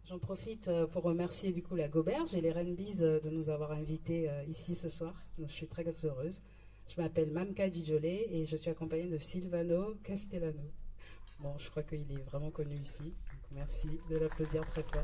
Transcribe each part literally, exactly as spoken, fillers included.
J'en profite euh, pour remercier du coup la Goberge et les Renbies euh, de nous avoir invités euh, ici ce soir. Donc, je suis très heureuse. Je m'appelle Mamka Djidjolé et je suis accompagnée de Silvano Castellano. Bon, je crois qu'il est vraiment connu ici. Donc, merci de l'applaudir très fort.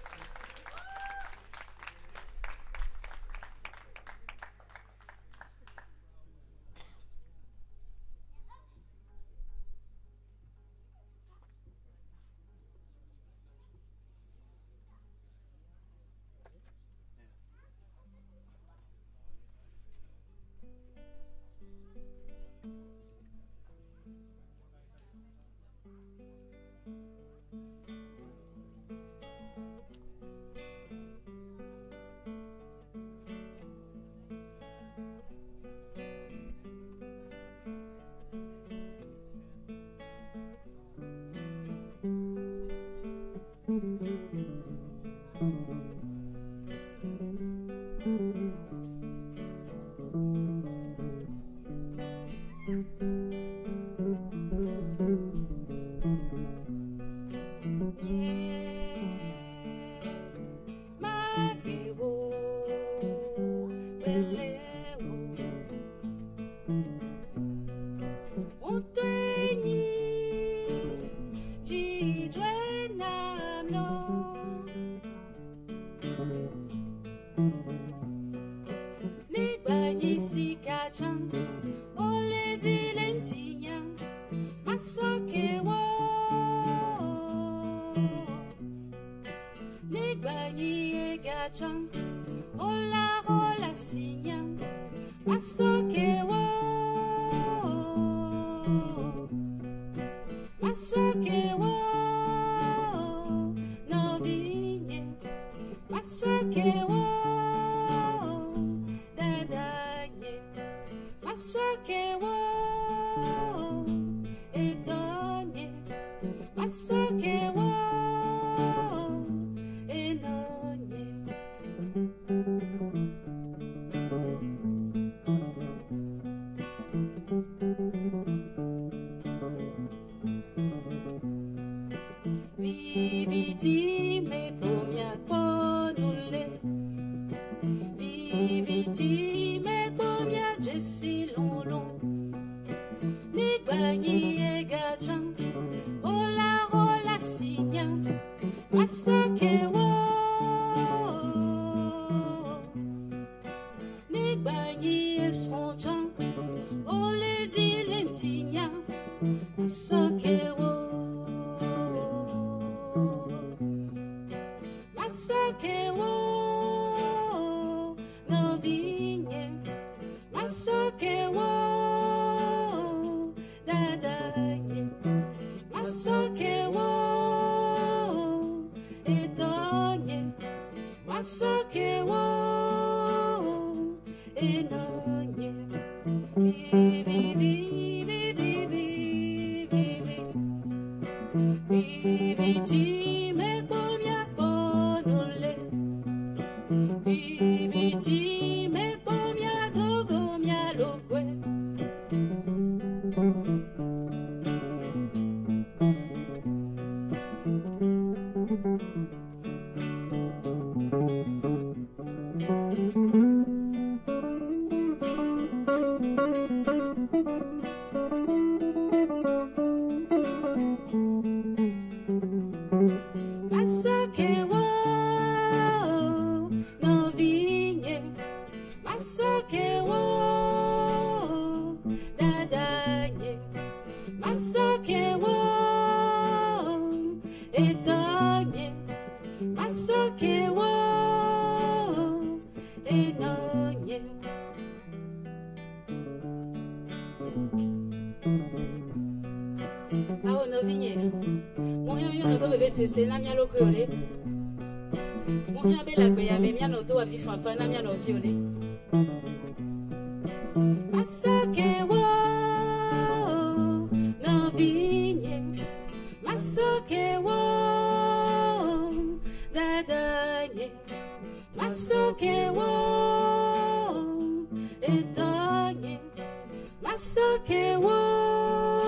C'est na mia lokole. Moya bela gbe ya me mia no to wa fifanfa na mia no viole. Masoke wo no vinye. Masoke wo dadanye. Masoke wo etonye. Masoke wo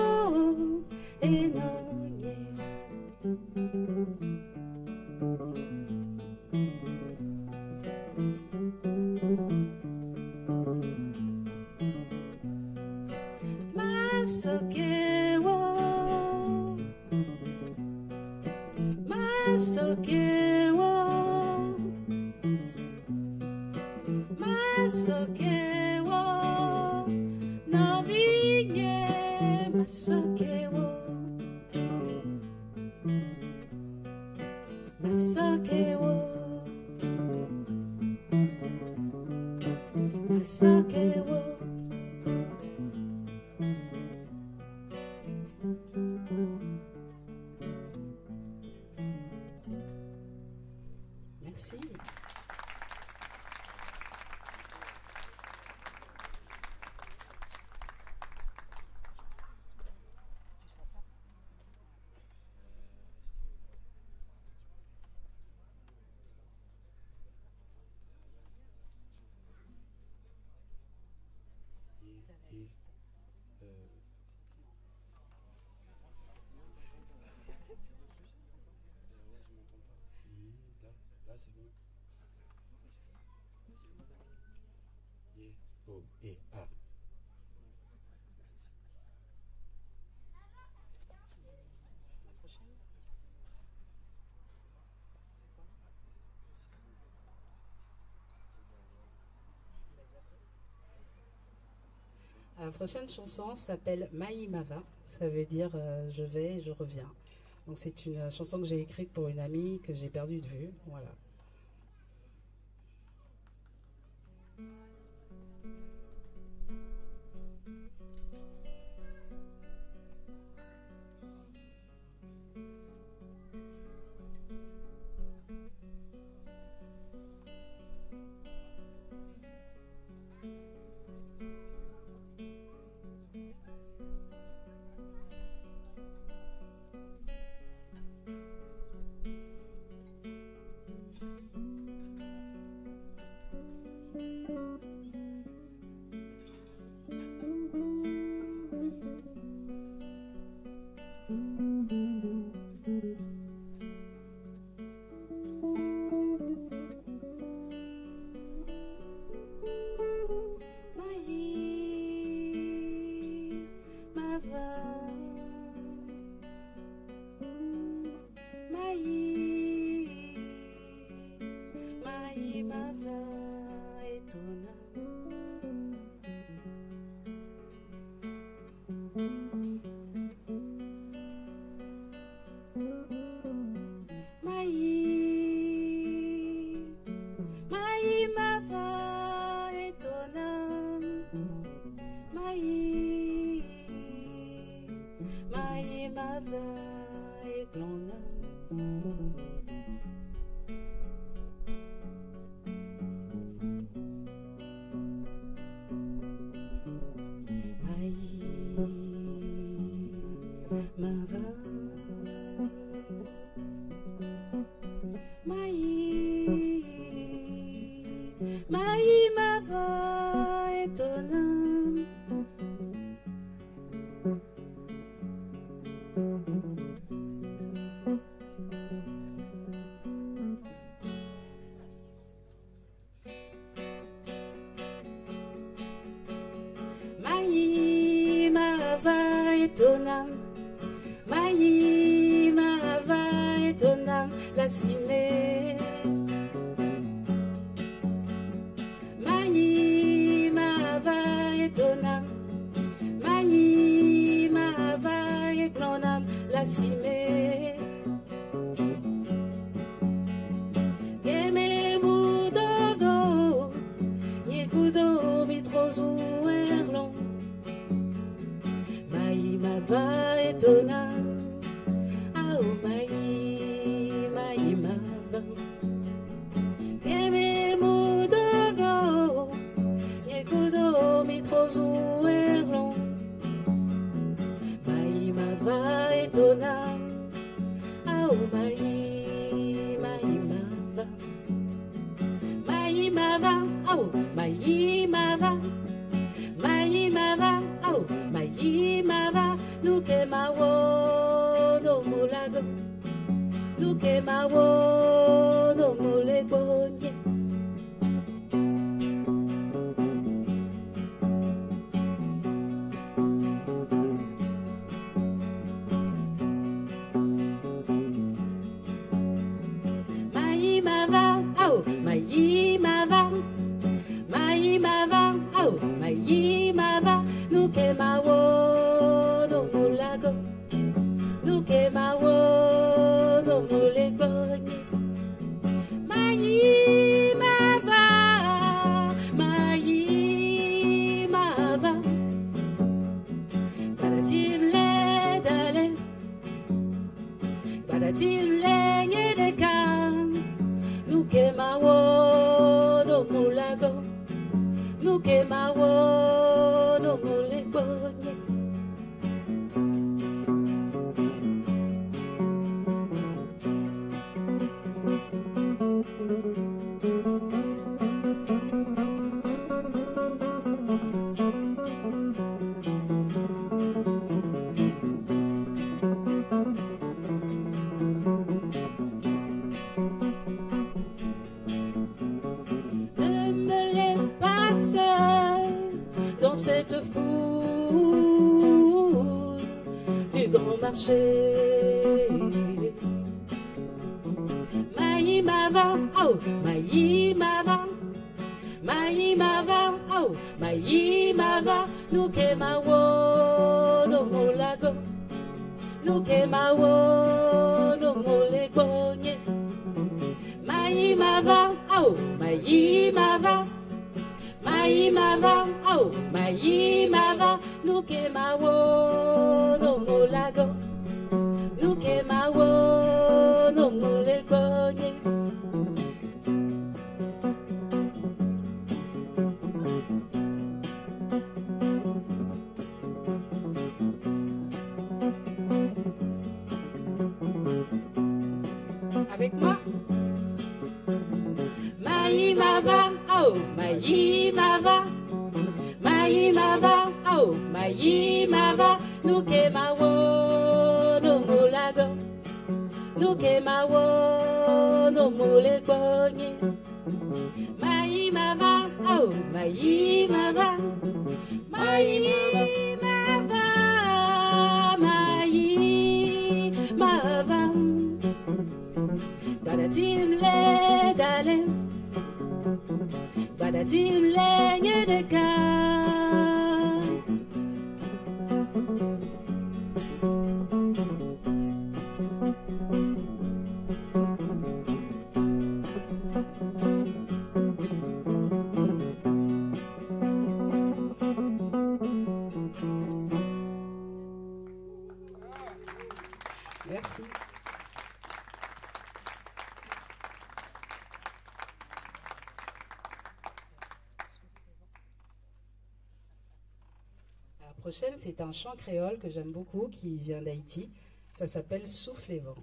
enonye. Masokewo, Masokewo, Novinye, Masokewo, Masokewo, Masokewo. Merci. Yes. Euh, Là, là c'est bon. Yeah. Oh, et ah. La prochaine chanson s'appelle Maïmava, ça veut dire euh, je vais et je reviens. Donc c'est une chanson que j'ai écrite pour une amie que j'ai perdue de vue, voilà. La cimée, Maï Mava étonnam, Maï Mava éclonam, la cimée. Geme mudogo, Niekudo mitrozu erlon, Maï Mava étonnam, Ao Maï. Zuerlon, Maïmava étonnam, Ao Maï, Maïmava, Maïmava, Ao Maïmava, Maïmava, Ao Maïmava, nous kemawo no mulago, nous kemawo no mulegonye. mava, oh, mayi mava, mayi mava, oh, mayi mava, nuke mawo no mulago, nuke mawo no mulegonye, mayi mava, mayi mava, badatim le dale, badatim le nyedeka, nuke mawo no mulago, nuke mawo no mulegonye. Ne me laisse pas seul dans cette foule du grand marché. Maï mava, oh, maï mava, maï mava, oh, maï mava, nuke mawo no mulago, nuke mawo no mulegonye. Maï mava, oh, maï mava, maï mava, oh, maï mava, nuke mawo no mulago, nuke mawo no mulegonye. Avec moi. Maï mava, oh, maï mava, maï mava, oh, maï mava, nuke mawo no mulago, nuke mawo no mulegonye. Maï mava, oh, maï mava, maï mava, maï mava. Badatim le dale, badatim le nyedeka. Merci. La prochaine, c'est un chant créole que j'aime beaucoup qui vient d'Haïti. Ça s'appelle Souffle et vent.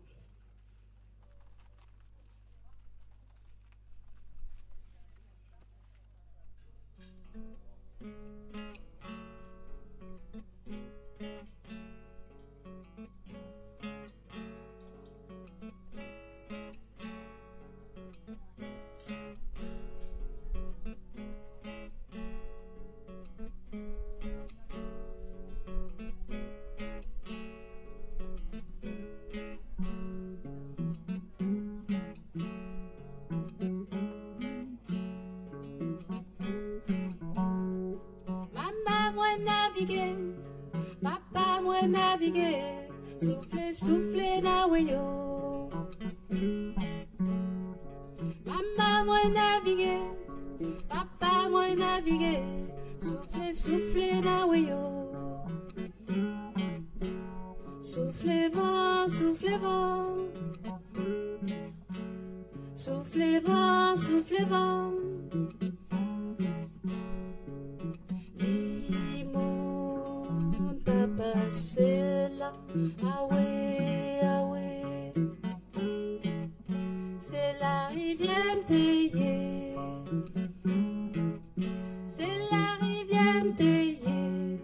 Papa moi naviguer, souffler, souffler na weyo. Maman moi naviguer, papa moi naviguer, souffler, souffler na weyo. Soufflez vent, soufflez vent, soufflez vent, soufflez vent. C'est là, ah ouais, ah ouais, c'est la rivière M'teye, c'est la rivière M'teye.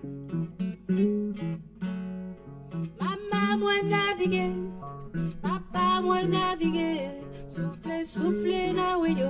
Maman moi naviguer, papa moi naviguer, souffler, souffler na weyo.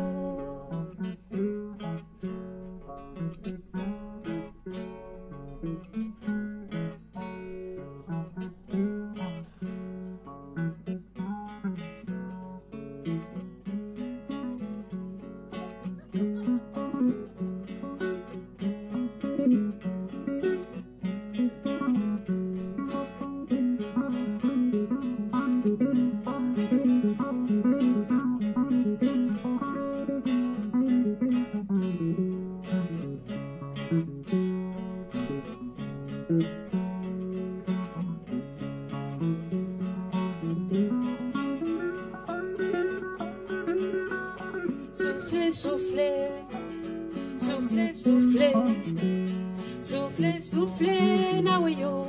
soufflez, soufflez, soufflez, soufflez, soufflez, naweyo.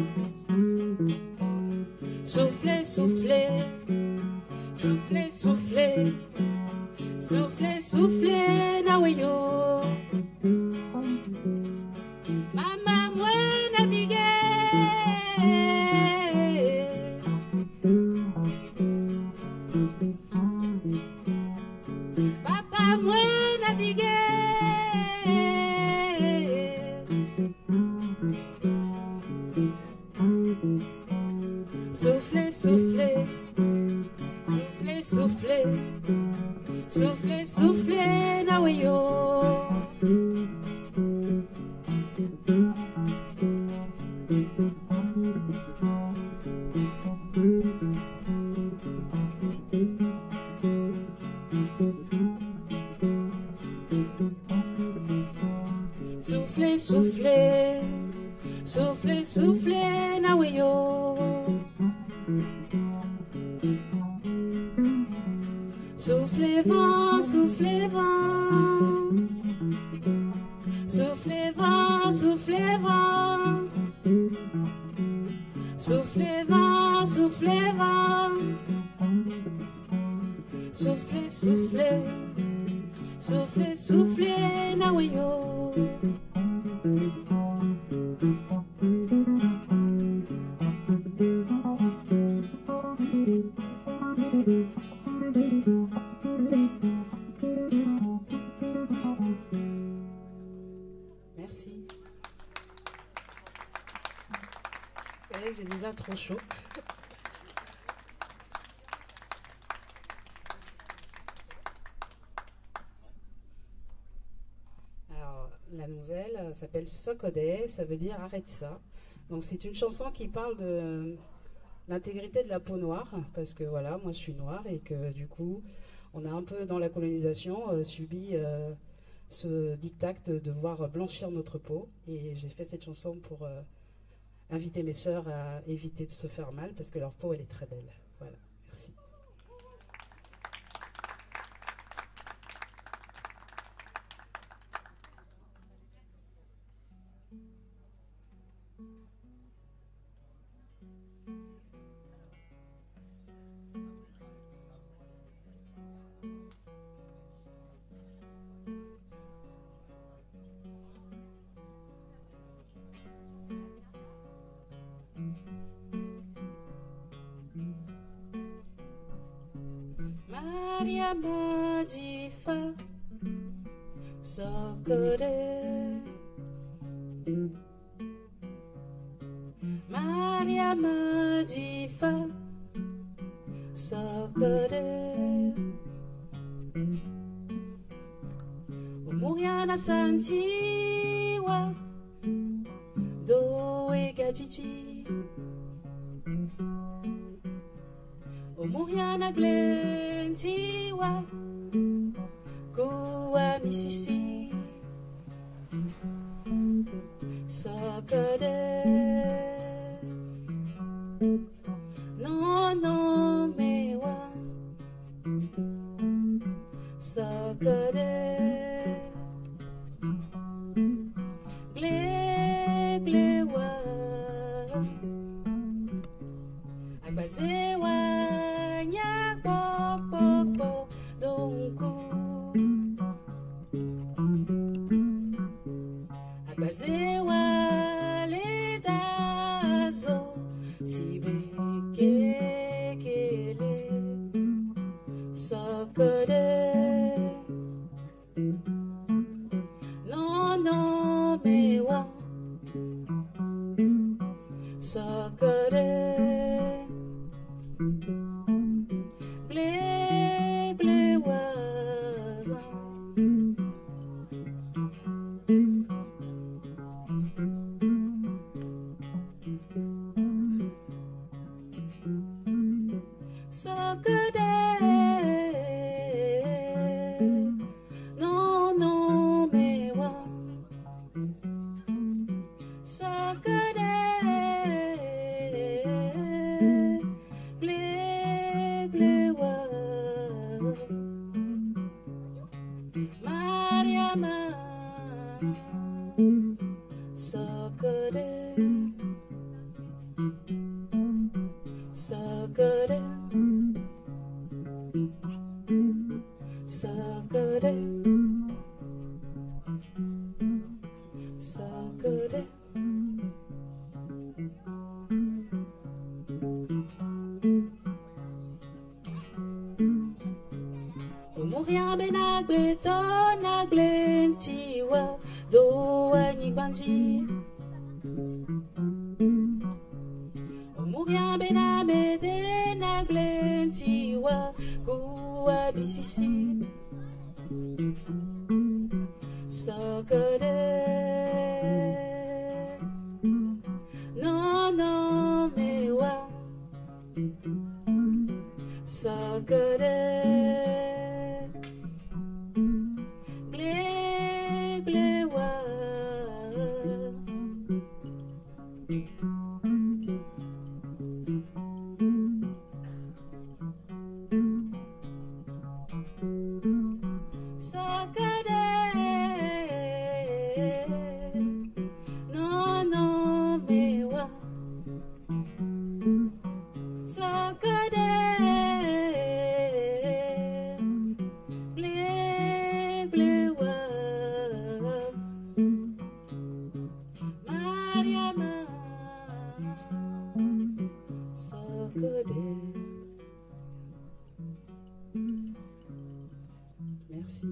Soufflez, soufflez, soufflez, soufflez, soufflez, soufflez, naweyo. Maman, moi naviguer. Papa, moi naviguer. Soufflez, soufflez, soufflez, soufflez, soufflez, soufflez, naweyo. Soufflez, soufflez, soufflez, soufflez, naweyo. Soufflez vent, soufflez vent, soufflez vent, soufflez vent, soufflez vent, soufflez vent, soufflez, soufflez, soufflez, soufflez, naweyo. Merci. Ça y est, j'ai déjà trop chaud. Alors, la nouvelle euh, s'appelle Sokode, ça veut dire arrête ça. Donc, c'est une chanson qui parle de l'intégrité de la peau noire, parce que voilà, moi je suis noire et que du coup, on a un peu dans la colonisation euh, subi euh, ce diktat de devoir blanchir notre peau. Et j'ai fait cette chanson pour euh, inviter mes sœurs à éviter de se faire mal, parce que leur peau, elle est très belle. Voilà, merci. Maria Madifa Sokode. Maria Madifa Sokode. Umuriana Santiwa Do Egajiji. Umuriana Glentiwa Kuwa Misisi Sokode. No no mewa Sokode. Gle gle wa Agbazewa nya pok pok pok donku. Agbazewa le dazo si beke kele Sokode. No no mewa Sokode. Ble ble wa Sokode. Sakade, sakade. Umuria benagbe to naglentiwa do anyigbanji. Umuria benabe de naglentiwa kuwa bisisi. Sakade, no no mewa. Sakade, gle gle wa. Sakade, no no mewa. Sakade, ble ble wa. Mariama, sakade. Merci.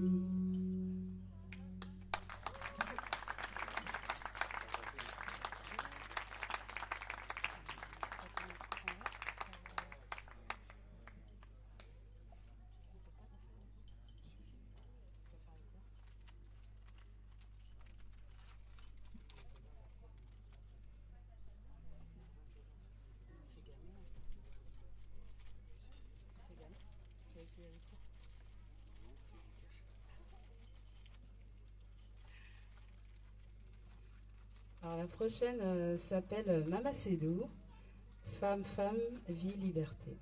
Alors la prochaine euh, s'appelle euh, Mama Sédou, Femme, Femme, Vie, Liberté.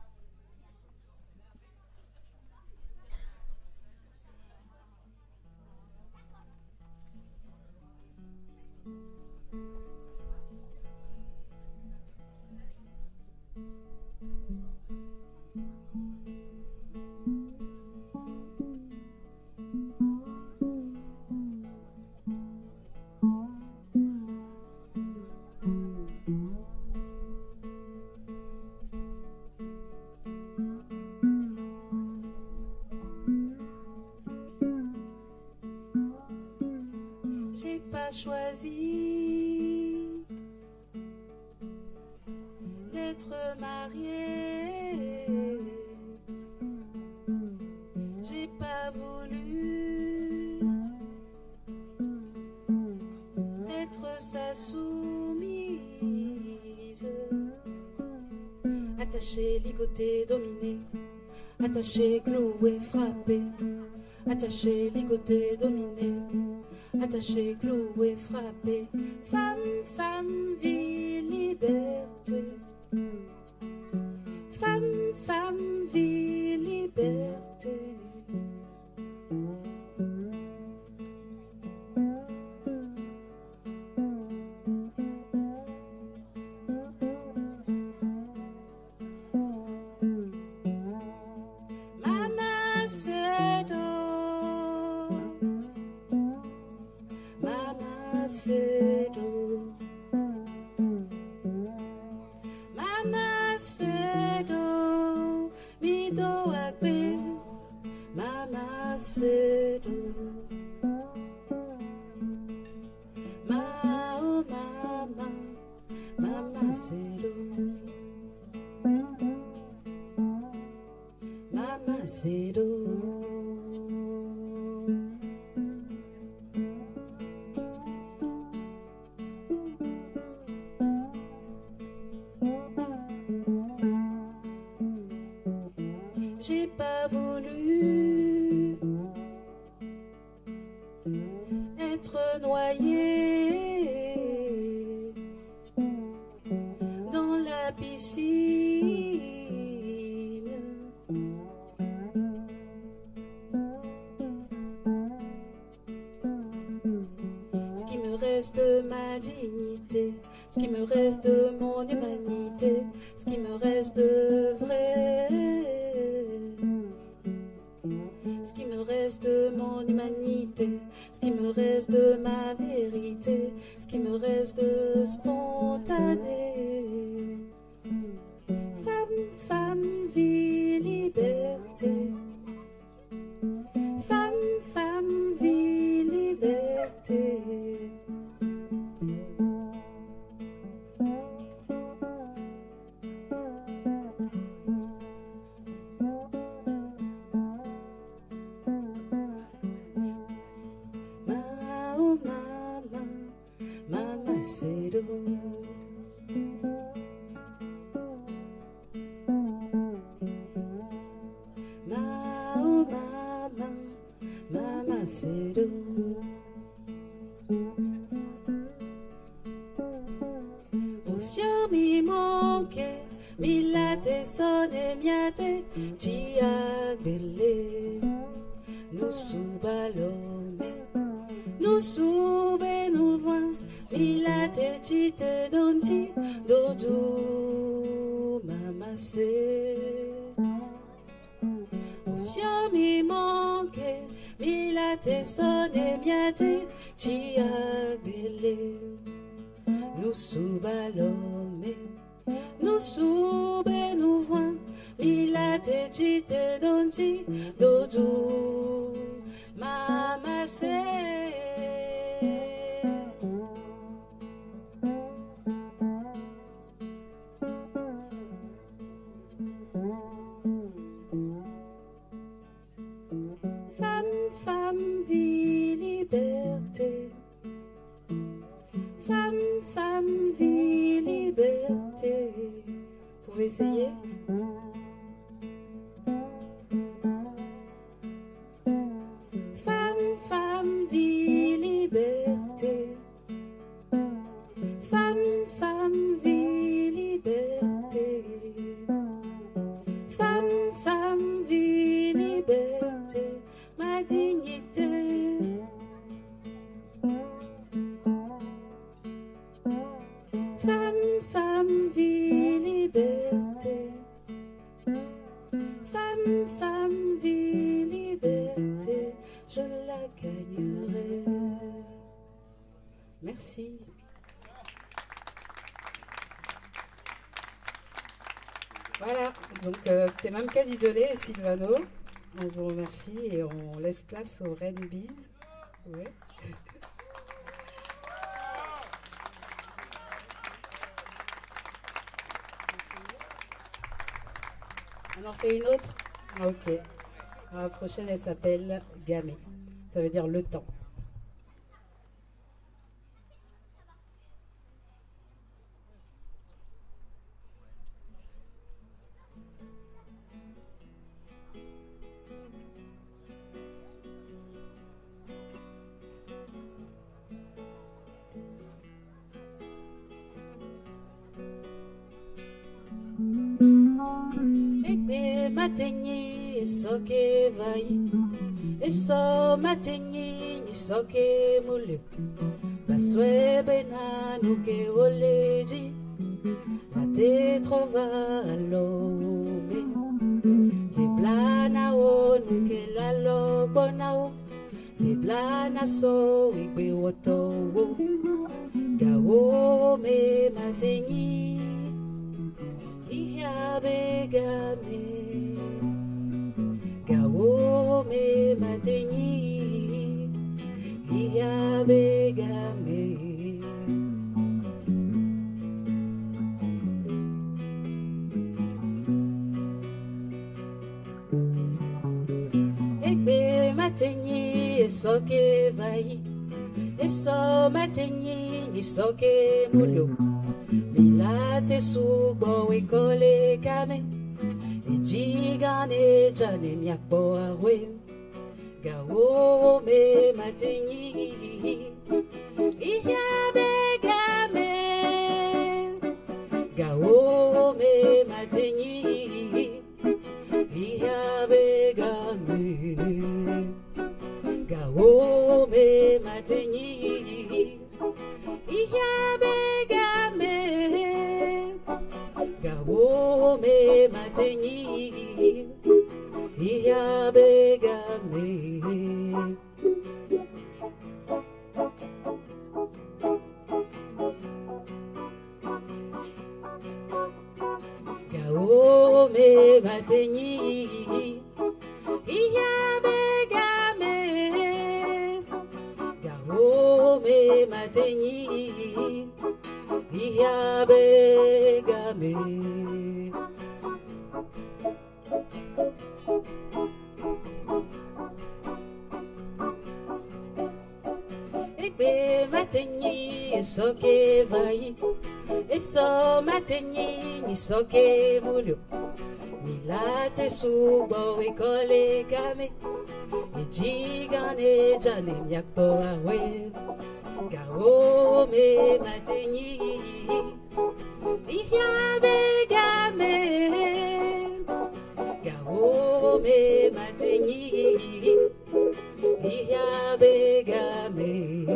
J'ai pas choisi d'être mariée. J'ai pas voulu être sa soumise. Attachée, ligotée, dominée. Attachée, clouée, frappée. Attachée, ligotée, dominée. Attachée, clouée, frappée. Femme, femme, vie, liberté. Femme, femme, vie, liberté. Mama Sédou, Mama Sédou, Mama Sédou, Mido Akbe, Mama Sédou, Ma oh Mama, Mama Sédou, Mama Sédou. J'ai pas voulu être noyée dans la piscine. Ce qui me reste de ma dignité, ce qui me reste de mon humanité, ce qui me reste de vrai. ce qui me reste de mon humanité, ce qui me reste de ma vérité, ce qui me reste de spontané. Femme, femme, vie, liberté. Femme, femme, vie, liberté. Mamacero. Mao mama, mamacero. O fior mi manque, mi late sonne miate, ci agbele, nous subalome, nous sube nous vin. Mila te chite donji dodu mamase. O fior mi manque, mila te sonne miate, ci agbele. Nous subalome, nous sube nous vin. Mila te chite donji dodu mamase. Femme, vie, liberté. Femme, femme, vie, liberté. Vous pouvez essayer? Femme, femme, vie, liberté. Femme, femme, vie, liberté. Femme, femme, vie, liberté. Ma dignité. Femme, femme, vie, liberté. Femme, femme, vie, liberté. Je la gagnerai. Merci. Voilà, donc euh, c'était Mamka Djolé et Sylvano. On vous remercie et on laisse place aux Ren Bees. Ouais. On en fait une autre? Ok. Alors, la prochaine, elle s'appelle Gamé. Ça veut dire le temps. Matenyi soke vai, eso matenyi ni soke mulu, baswe bena nuke oleji, la te trova alome, te blana o nuke la lo bonao, te blana so igbe woto wo, gawo me matenyi, iya begame. Gawo me matenyi, iya begame. Egbe matenyi esoke vai, eso matenyi ni soke mulo. Milate subo ekole kame. Jigane jane nyakbo awe, gawo me matenyi, iya begame. Gawo me matenyi, iya begame. Gawo me matenyi, iya begame. Gawo me matenyi, iya begame. Gao me matenyi iya begame. Gao me matenyi iya begame. Ebe matenyi soke vai, eso matenyi ni soke mulio. Milate subo e kole game, e gigane jane nyakpo awe. Gao me matenyi, iya begame. Gao me matenyi, iya begame.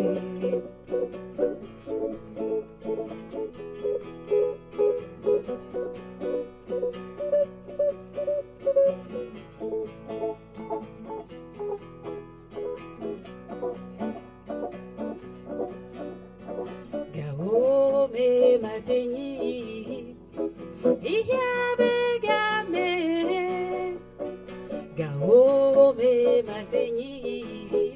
Gao me matenyi, iya begame. Gao me matenyi.